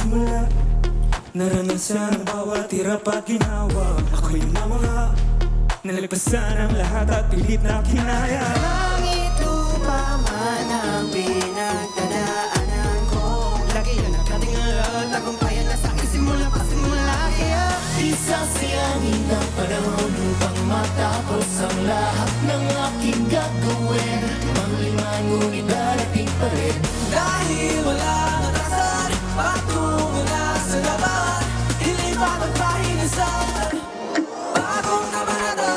simula. Naranasan ang bawat hirap at ginawa. Ako'y namanga, nalagpasan ang lahat at pilit na kinaya. Langit lupa man ang pinagdadaanan ko. Lagi na nakatingala, tagumpayan na sa akin simula pa simula. Kaya isasayangin ang panahon upang matapos ang lahat ng aking gagawin. Mangliman ngunit darating pa rin. dahil walang atasan, patungo na sa laban. Ilipat ang pahina sa bagong kabanata.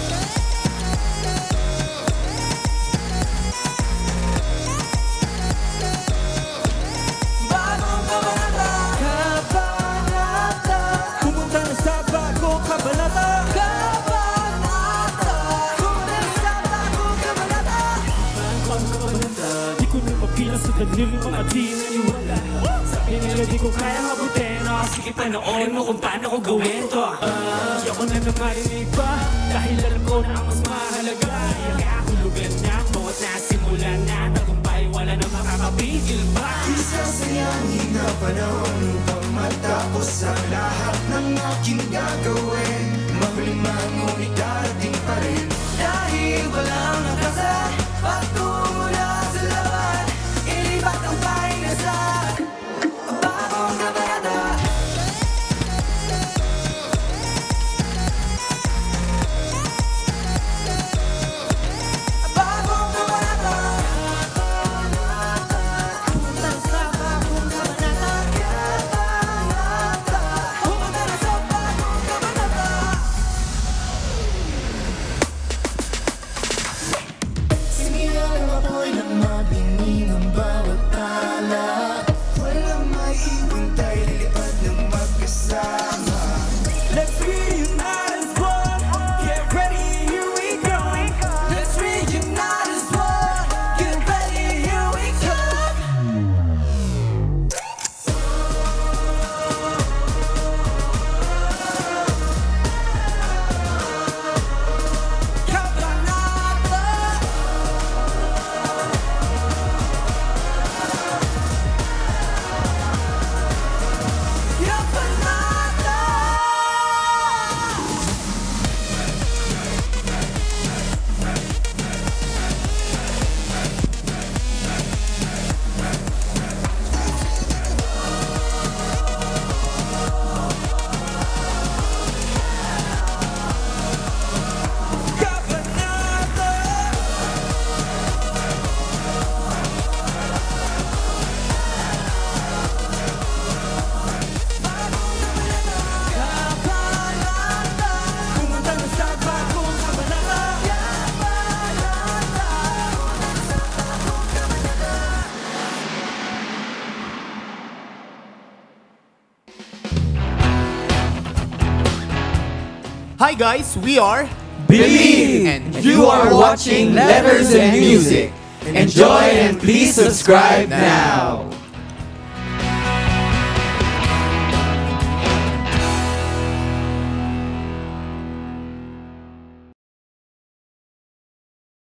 Bagong kabanata. Kabanata, pumunta na sa bagong kabanata. Kabanata, pumunta na sa bagong kabanata. Bagong kabanata, di ko na mapilang sa kanil mga di naniwala. Sabi nila di ko kaya mabutin. Sige panoorin mo kung paano ko gawin to. Di ako na namarinig pa, dahil alam ko na ang mas mahalaga. Kaya hulugan na, bawat nasimulan na. Tagumpay, wala na makakapigil pa. Isasayangin ang panahon upang matapos ang lahat ng aking gagawin. Mangliman ngunit darating pa rin. Dahil walang nakasan, patungo na sa laban. Ilipat ang pahina sa bagong kabanata. Bagong kabanata. Pumunta na sa bagong kabanata. Pumunta na sa bagong kabanata. Sinilang ako'y nang madinig ang bawat tala. Walang maiiwan tayo lilipad ng magkasama. Let's reunite as one. Get ready, here we go. Let's reunite as one. Get ready, here we come. Kabanata. Kabanata. Kabanata. Kabanata. Pumunta na sa bagong kabanata. Hi guys, we are Believe! and You are watching Letters and Music. Enjoy and please subscribe now.